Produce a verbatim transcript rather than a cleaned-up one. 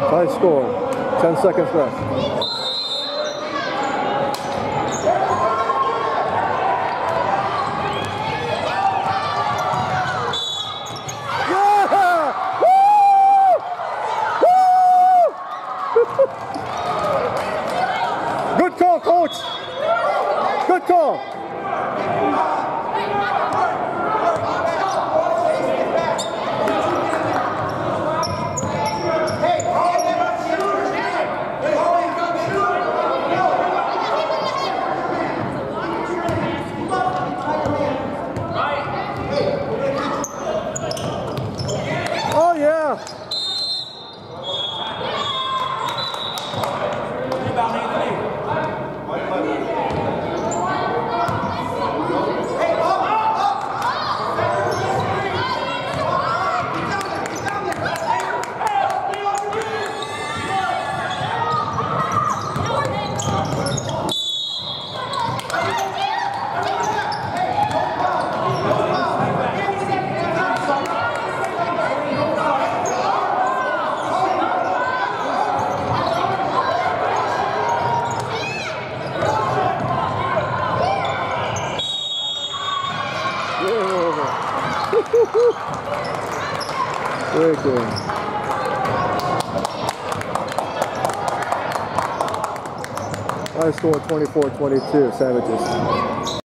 High score. Ten seconds left. Good call, coach. Good call. Oh yeah. Very good. I score twenty-four twenty-two, Savages.